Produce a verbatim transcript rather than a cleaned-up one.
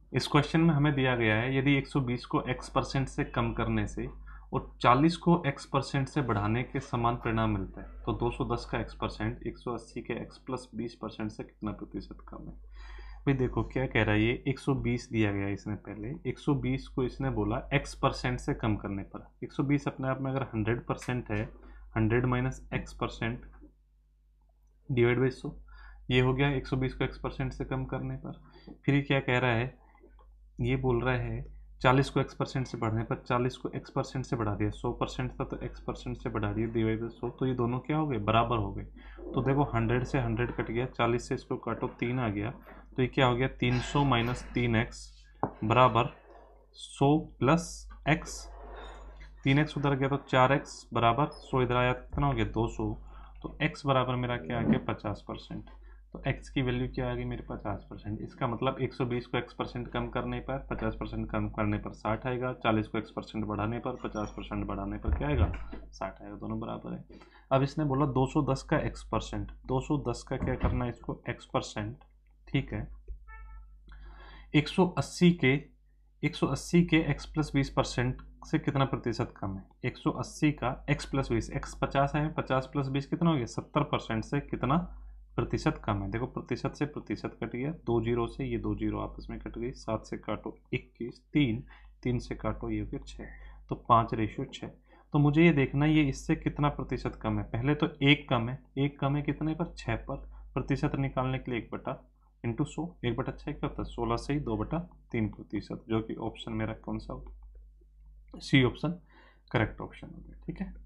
इस क्वेश्चन में हमें दिया गया है यदि एक सौ बीस को x परसेंट से कम करने से और चालीस को x परसेंट से बढ़ाने के समान परिणाम मिलता है तो दो सौ दस का x परसेंट एक सौ अस्सी के x प्लस बीस परसेंट से कितना प्रतिशत कम है। भाई देखो क्या कह रहा है, ये एक सौ बीस दिया गया है इसने, पहले एक सौ बीस को इसने बोला x परसेंट से कम करने पर। एक सौ बीस अपने आप में अगर हंड्रेड परसेंट है, hundred minus x percent divide by सौ, ये हो गया एक सौ बीस को x परसेंट से कम करने पर। फिर ये क्या कह रहा है, ये बोल रहा है चालीस को x परसेंट से बढ़ने पर, चालीस को x परसेंट से बढ़ा दिया, सौ परसेंट था तो x परसेंट से बढ़ा दिया डिवाइड बाई सौ, तो ये दोनों क्या हो गए, बराबर हो गए। तो देखो हंड्रेड से हंड्रेड कट गया, चालीस से इसको काटो तीन आ गया, तो ये क्या हो गया, तीन सौ माइनस तीन एक्स बराबर सौ प्लस एक्स, तीन एक्स उधर गया तो चार एक्स बराबर सौ इधर आया तो कितना हो गया, दो सौ। तो x बराबर मेरा क्या आ गया, पचास परसेंट। तो x की वैल्यू क्या आ गई मेरे, पचास परसेंट। इसका मतलब एक सौ बीस को x परसेंट कम करने पर, पचास परसेंट कम करने पर साठ आएगा, चालीस को x परसेंट बढ़ाने पर, पचास परसेंट बढ़ाने पर क्या आएगा, साठ आएगा, दोनों बराबर है। अब इसने बोला दो सौ दस का x परसेंट, दो सौ दस का क्या करना है इसको, x परसेंट, ठीक है। एक सौ अस्सी के एक सौ अस्सी के x प्लस बीस परसेंट से कितना प्रतिशत कम है। एक सौ अस्सी का x प्लस बीस, x पचास है, पचास प्लस बीस कितना हो गया, सत्तर परसेंट से कितना प्रतिशत कम है। देखो प्रतिशत से प्रतिशत कट गया, दो जीरो से ये दो जीरो आपस में कट गई, सात से काटो इक्कीस, तीन, तीन से काटो ये हो गया छः, तो पाँच रेशियो छः। तो मुझे ये देखना है ये इससे कितना प्रतिशत कम है। पहले तो एक कम है, एक कम है कितने पर, छः पर। प्रतिशत निकालने के लिए एक बटा इंटू सौ, एक बटा छः क्या होता है, सोलह से ही दो बटा तीन प्रतिशत, जो कि ऑप्शन मेरा कौन सा होता है, सी ऑप्शन करेक्ट ऑप्शन हो गया, ठीक है।